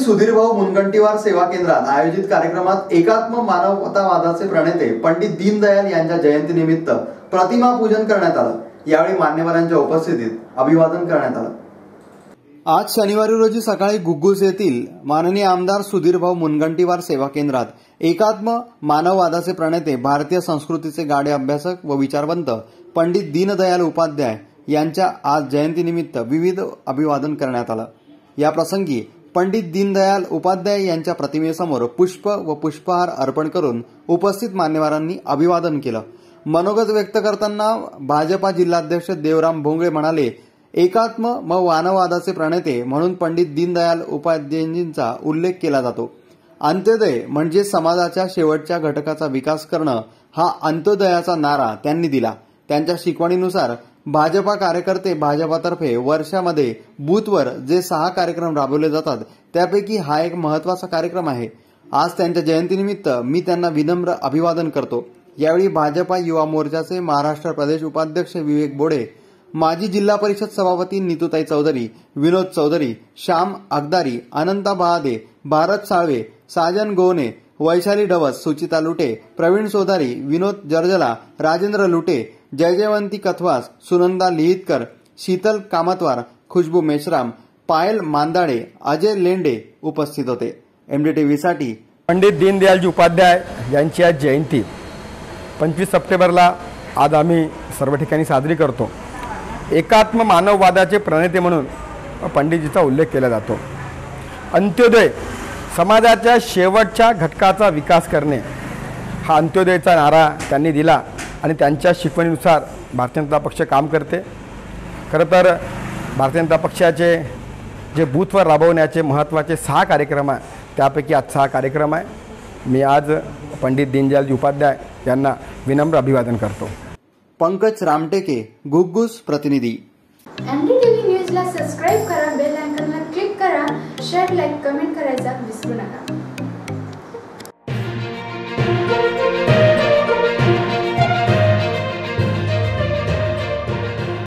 सुधीरभाऊ मुनगंटीवार सेवा केंद्रात आयोजित कार्यक्रमात एकात्म मानवतावादाचे प्रणेते पंडित दीनदयाल यांच्या जयंतीनिमित्त प्रतिमा पूजन करण्यात आलं। यावेळी मान्यवरांच्या उपस्थितीत अभिवादन करण्यात आलं। आज शनिवारी रोजी सकाळी घुग्गुस येथील माननीय आमदार सुधीरभाऊ मुनगंटीवार सेवा केंद्रात एकात्म मानववादाचे प्रणेते भारतीय संस्कृतीचे गाढे अभ्यासक व विचारवंत पंडित दीनदयाल उपाध्याय यांच्या आज जयंतीनिमित्त विविध अभिवादन करण्यात आलं। या प्रसंगी पंडित दीनदयाल उपाध्याय यांच्या प्रतिमेसमोर पुष्प व पुष्पहार अर्पण करून उपस्थित मान्यवरांनी अभिवादन केलं। मनोगत व्यक्त करताना भाजपा जिल्हाध्यक्ष देवराम भोंगळे म्हणाले, एकात्म व मानववादाचे प्रणेते म्हणून पंडित दीनदयाल उपाध्यायांचा उल्लेख केला जातो। अंत्योदय म्हणजे समाजाच्या शेवटच्या घटकाचा विकास करणं हा अंत्योदयाचा नारा त्यांनी दिला। त्यांच्या शिकवणीनुसार भाजपा कार्यकर्ते भाजपातर्फे वर्षामध्ये बूथवर जे 6 कार्यक्रम राबवले जातात त्यापैकी हा एक महत्त्वाचा कार्यक्रम आहे। आज त्यांच्या जयंतीनिमित्त मी त्यांना विनम्र अभिवादन करतो। यावेळी भाजपा युवा मोर्चाचे महाराष्ट्र प्रदेश उपाध्यक्ष विवेक बोडे, माजी जिल्हा परिषद सभापती नीतूताई चौधरी, विनोद चौधरी, श्याम अगदारी, अनंता बहादे, भारत साळवे, साजन गोवणे, वैशाली डवस, सुचिता लुटे, प्रवीण सोधारी, विनोद जर्जला, राजेंद्र लुटे, जयजयवंती कथवास, सुनंदा लिहितकर, शीतल कामतवार, खुशबू मेश्राम, पायल मांदाडे, अजय लेंडे उपस्थित होते। MDTV साठी पंडित दीनदयालजी उपाध्याय यांची आज जयंती 25 सप्टेंबरला आज आम्ही सर्व ठिकाणी साजरी करतो। एकात्म मानववादाचे प्रणेते म्हणून पंडितजीचा उल्लेख केला जातो। अंत्योदय समाजाच्या शेवटच्या घटकाचा विकास करणे हा अंत्योदयचा नारा त्यांनी दिला आणि त्यांच्या शिकवणीनुसार भारतीय जनता पक्ष काम करते। खरं तर भारतीय जनता पक्षाचे जे बूथवर राबवण्याचे महत्त्वाचे 6 कार्यक्रम आहे त्यापैकी आजचा हा कार्यक्रम आहे। मी आज पंडित दीनदयालजी उपाध्याय यांना विनम्र अभिवादन करतो। पंकज रामटेके, घुग्गुस प्रतिनिधी। MDTV न्यूजला सबस्क्राइब करा, बेल आयकॉनला क्लिक करा, शेअर, लाईक, कमेंट करायला विसरू नका।